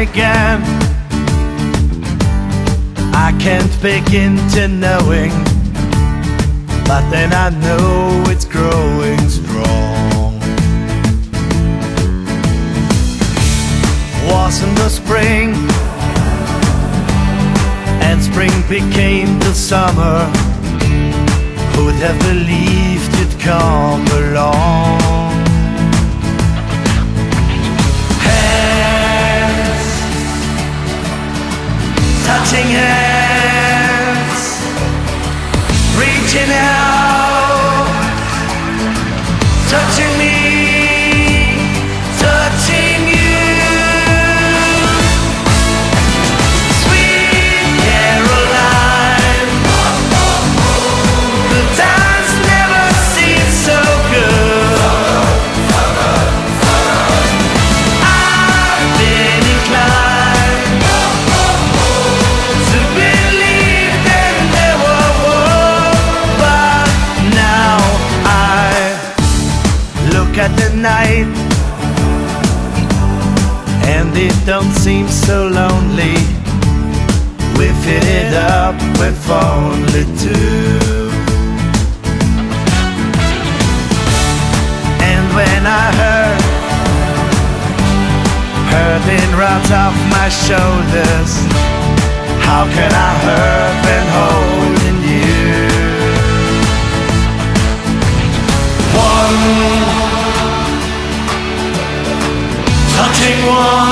again. I can't begin to knowing, but then I know it's growing strong. Wasn't the spring, and spring became the summer. Who'd have believed it'd come along? Hands, touching hands, reaching out, touching me, touching you. Sweet Caroline, the times never seem so good. I've been inclined to believe that there were war, but now I look at the night and it don't seem so lonely. We fit it up with only two. And when I heard it right off my shoulders, how can I hurt when holding you? One, touching one.